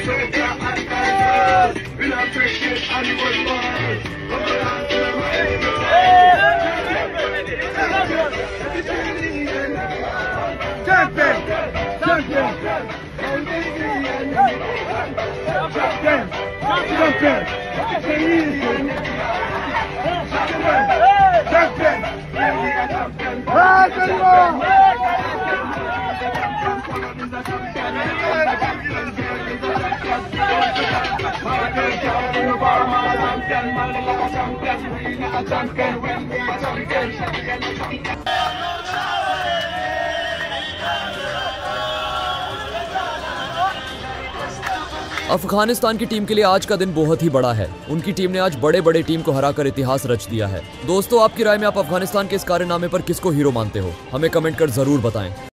अफगानिस्तान की टीम के लिए आज का दिन बहुत ही बड़ा है। उनकी टीम ने आज बड़े बड़े टीम को हराकर इतिहास रच दिया है। दोस्तों, आपकी राय में आप अफगानिस्तान के इस कारनामे पर किसको हीरो मानते हो? हमें कमेंट कर जरूर बताएं।